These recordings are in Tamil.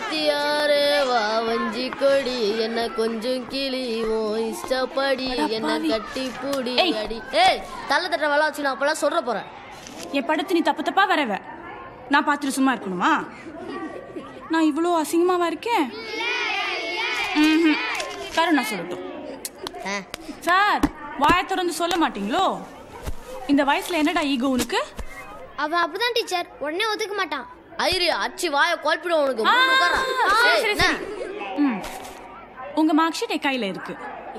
வாத்தியாரே வா வஞ்சி கொடி என்ன கொஞ்சம் கிளி ஓ இஷ்டப்படி என்ன கட்டி பூடி அடி. ஏய் தலை தட்ட வேலை வச்சு நான் அப்பெல்லாம் சொல்ற போறேன். என் படத்து நீ தப்பு தப்பா வரவ நான் பார்த்துட்டு சும்மா இருக்கணுமா? நான் இவ்வளோ அசிங்கமாவா இருக்கேன்? கருணா சொல்லட்டும். சார் வாயை திறந்து சொல்ல மாட்டீங்களோ? இந்த வயசுல என்னடா ஈகோ உனக்கு? அவன் அப்படிதான் டீச்சர், உடனே ஒத்துக்க மாட்டான். ஐயரு அச்சி வாயை குழப்பிடும் உனக்கு. உங்க மார்க் ஷீட் என் கையில இருக்கு.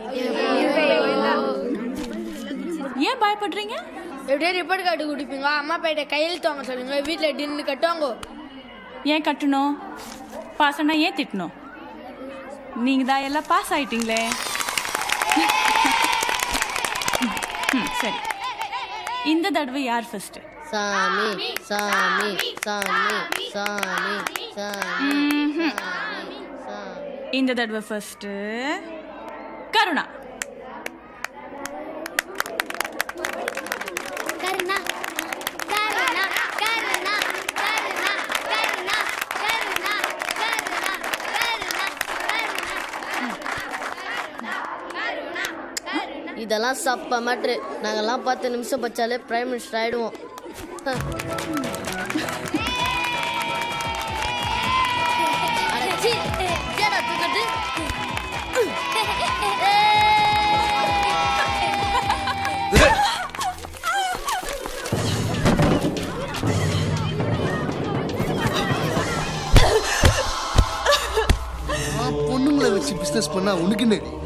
ஏன் பயப்படுறீங்க? எப்படியே ரிப்போர்ட் கார்டு குடிப்பீங்க, அம்மா பையிட்ட கையெழுத்து வாங்க சொல்லுங்க, வீட்டில் டின்னு கட்டுவாங்க. ஏன் கட்டணும்? பாஸ் ஆனா ஏன் திட்டணும்? நீங்க தான் எல்லாம் பாஸ் ஆயிட்டீங்களே. சரி, இந்த தடவை யார் ஃபர்ஸ்ட்? சாமி சாமி சாமி சாமி சாமி. இந்த தடவை ஃபர்ஸ்ட் கருணா. கருணா கருணா கருணா கருணா கருணா கருணா கருணா. இதெல்லாம் சப்ப மேட்ரு. நாங்கெல்லாம் 10 நிமிஷம் பச்சாலே பிரைம் மினிஸ்டர் ஆயிடுவோம். பொண்ணுங்களை வச்சு பிசினஸ் பண்ணா உனக்குன்னு